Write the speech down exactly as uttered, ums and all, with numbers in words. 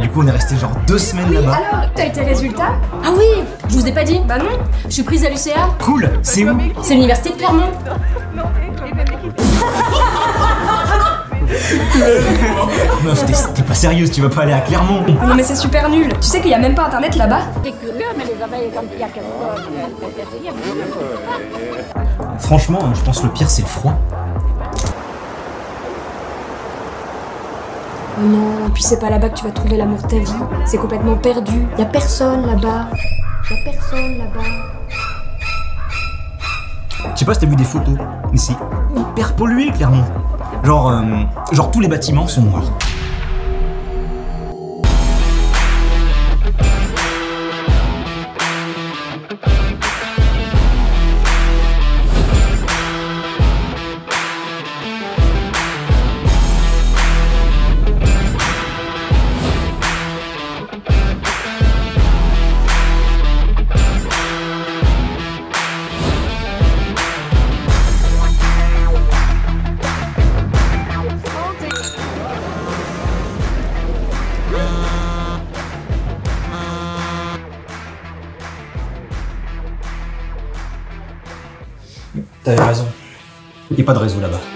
du coup on est resté genre deux semaines Oui, là-bas. alors, t'as été résultat? Ah oui, je vous ai pas dit. Bah non. Je suis prise à l'U C A. Cool, c'est où? C'est l'université de Clermont. Meuf, t'es t'es pas sérieuse, tu vas pas aller à Clermont. Non mais c'est super nul. Tu sais qu'il y a même pas internet là-bas? C'est curieux, mais les abeilles, quand il y a quelque chose, c'est rien. Franchement, je pense que le pire c'est le froid. Oh non, puis c'est pas là-bas que tu vas trouver l'amour de ta vie. C'est complètement perdu. Y a personne là-bas. Y a personne là-bas. Je sais pas si t'as vu des photos, mais c'est hyper pollué Clermont. Genre, euh, genre tous les bâtiments sont noirs. T'avais raison. Y'a pas de réseau là-bas.